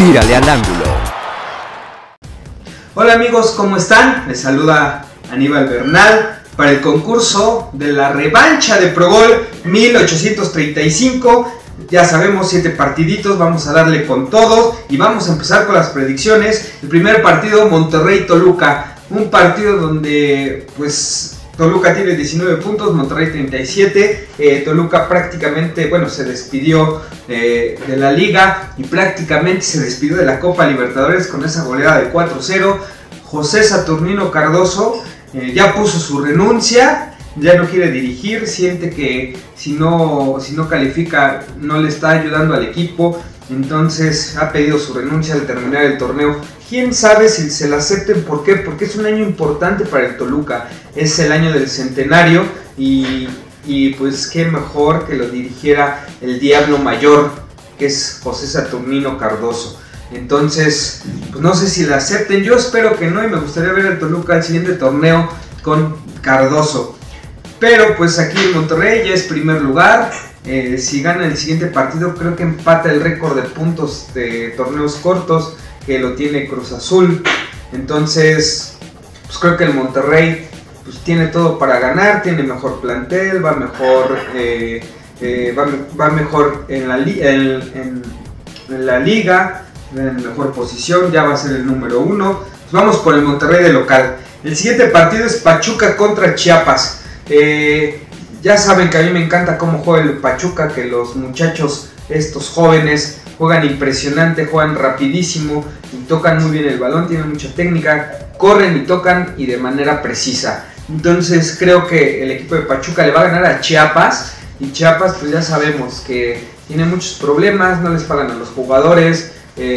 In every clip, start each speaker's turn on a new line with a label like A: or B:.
A: Tírale al ángulo.
B: Hola amigos, ¿cómo están? Les saluda Aníbal Bernal para el concurso de la revancha de Pro Gol 1835. Ya sabemos, 7 partiditos, vamos a darle con todo y vamos a empezar con las predicciones. El primer partido, Monterrey-Toluca, un partido donde pues Toluca tiene 19 puntos, Monterrey 37. Toluca prácticamente, bueno, se despidió de la liga y prácticamente se despidió de la Copa Libertadores con esa goleada de 4-0. José Saturnino Cardoso ya puso su renuncia, ya no quiere dirigir, siente que si no califica no le está ayudando al equipo, entonces ha pedido su renuncia al terminar el torneo. Quién sabe si se la acepten. ¿Por qué? Porque es un año importante para el Toluca, es el año del centenario y pues qué mejor que lo dirigiera el Diablo Mayor, que es José Saturnino Cardoso. Entonces, pues no sé si la acepten, yo espero que no, y me gustaría ver al Toluca el siguiente torneo con Cardoso. Pero pues aquí en Monterrey ya es primer lugar. Si gana el siguiente partido, creo que empata el récord de puntos de torneos cortos que lo tiene Cruz Azul. Entonces, pues creo que el Monterrey pues tiene todo para ganar, tiene mejor plantel, va mejor, va mejor en la liga, en mejor posición, ya va a ser el número 1. Pues vamos por el Monterrey de local. El siguiente partido es Pachuca contra Chiapas. Ya saben que a mí me encanta cómo juega el Pachuca, que los muchachos, estos jóvenes, juegan impresionante, juegan rapidísimo y tocan muy bien el balón, tienen mucha técnica, corren y tocan y de manera precisa. Entonces creo que el equipo de Pachuca le va a ganar a Chiapas, y Chiapas pues ya sabemos que tiene muchos problemas, no les pagan a los jugadores,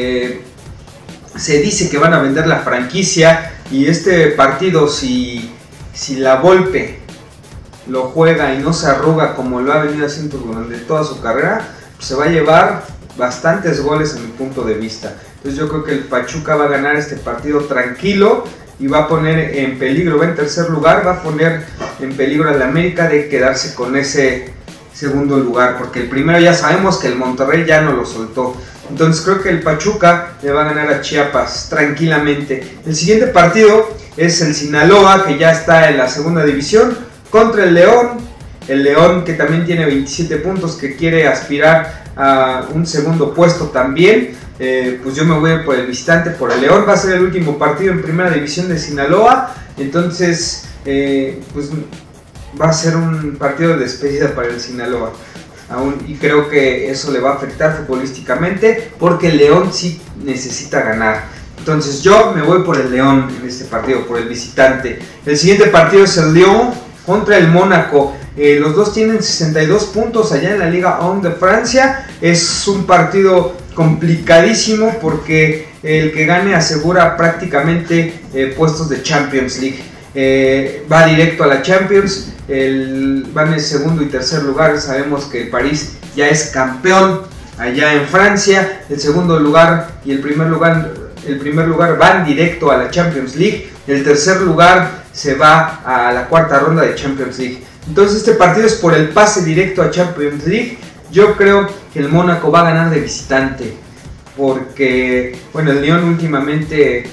B: se dice que van a vender la franquicia, y este partido si la Volpe lo juega y no se arruga como lo ha venido haciendo durante toda su carrera, pues se va a llevar bastantes goles a mi punto de vista. Entonces yo creo que el Pachuca va a ganar este partido tranquilo y va a poner en peligro, va en tercer lugar, va a poner en peligro al América de quedarse con ese segundo lugar, porque el primero ya sabemos que el Monterrey ya no lo soltó. Entonces creo que el Pachuca le va a ganar a Chiapas tranquilamente. El siguiente partido es el Sinaloa, que ya está en la segunda división, contra el León que también tiene 27 puntos, que quiere aspirar a un segundo puesto también. Pues yo me voy por el visitante, por el León. Va a ser el último partido en primera división de Sinaloa, entonces pues va a ser un partido de despedida para el Sinaloa y creo que eso le va a afectar futbolísticamente, porque el León sí necesita ganar. Entonces yo me voy por el León en este partido, por el visitante. El siguiente partido es el Lyon contra el Mónaco. Los dos tienen 62 puntos allá en la Liga 1 de Francia. Es un partido complicadísimo porque el que gane asegura prácticamente puestos de Champions League. Va directo a la Champions, van en segundo y tercer lugar. Sabemos que el París ya es campeón allá en Francia. El segundo lugar y el primer lugar van directo a la Champions League. El tercer lugar se va a la cuarta ronda de Champions League. Entonces este partido es por el pase directo a Champions League. Yo creo que el Mónaco va a ganar de visitante, porque bueno, el Lyon últimamente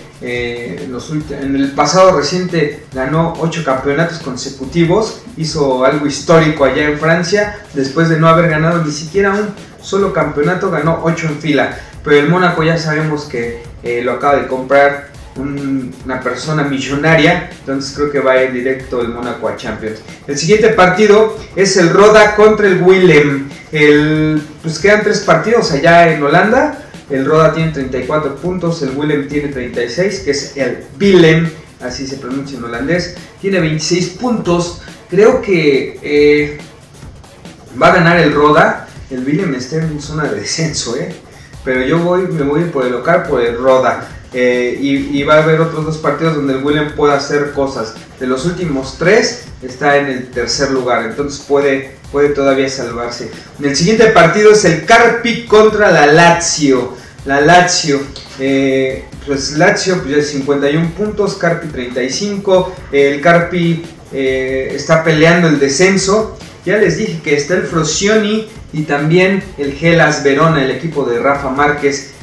B: en el pasado reciente ganó 8 campeonatos consecutivos, hizo algo histórico allá en Francia, después de no haber ganado ni siquiera un solo campeonato, ganó 8 en fila. Pero el Mónaco ya sabemos que lo acaba de comprar una persona millonaria, entonces creo que va a ir directo el Mónaco a Champions. El siguiente partido es el Roda contra el Willem. Pues quedan 3 partidos allá en Holanda. El Roda tiene 34 puntos, el Willem tiene 36, que es el Willem, así se pronuncia en holandés, tiene 26 puntos. Creo que va a ganar el Roda. El Willem está en zona de descenso, pero yo me voy por el local, por el Roda. Y va a haber otros 2 partidos donde el Willem pueda hacer cosas. De los últimos 3 está en el tercer lugar, entonces puede todavía salvarse. El siguiente partido es el Carpi contra la Lazio. La Lazio, pues Lazio pues 51 puntos, Carpi 35. El Carpi está peleando el descenso. Ya les dije que está el Frosioni y también el Hellas Verona, el equipo de Rafa Márquez.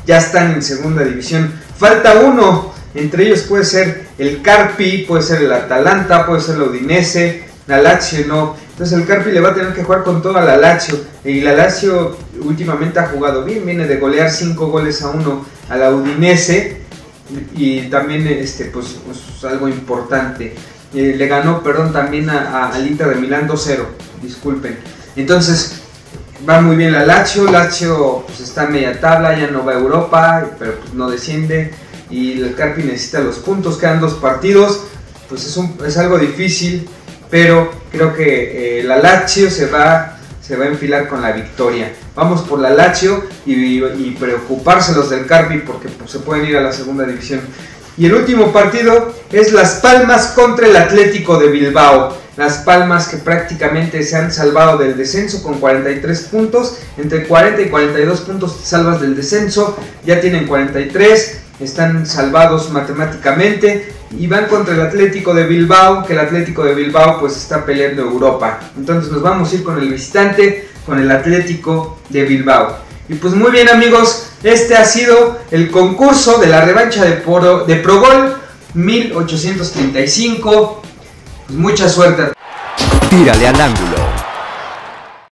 B: ya están en segunda división. Falta uno, entre ellos puede ser el Carpi, puede ser el Atalanta, puede ser la Udinese, la Lazio no. Entonces el Carpi le va a tener que jugar con todo a la Lazio, y la Lazio últimamente ha jugado bien, viene de golear 5-1 a la Udinese, y también pues algo importante, le ganó, también al Inter de Milán 2-0, disculpen. Entonces va muy bien la Lazio pues está en media tabla, ya no va a Europa, pero pues no desciende, y el Carpi necesita los puntos, quedan 2 partidos, pues es algo difícil, pero creo que la Lazio se va a enfilar con la victoria. Vamos por la Lazio y preocuparse los del Carpi, porque pues, se pueden ir a la segunda división. Y el último partido es Las Palmas contra el Atlético de Bilbao. Las Palmas, que prácticamente se han salvado del descenso con 43 puntos, entre 40 y 42 puntos te salvas del descenso, ya tienen 43, están salvados matemáticamente, y van contra el Atlético de Bilbao, que el Atlético de Bilbao pues está peleando Europa. Entonces nos vamos a ir con el visitante, con el Atlético de Bilbao. Y pues muy bien, amigos, este ha sido el concurso de la revancha de Pro Gol 1835. Pues mucha suerte.
A: Tírale al ángulo.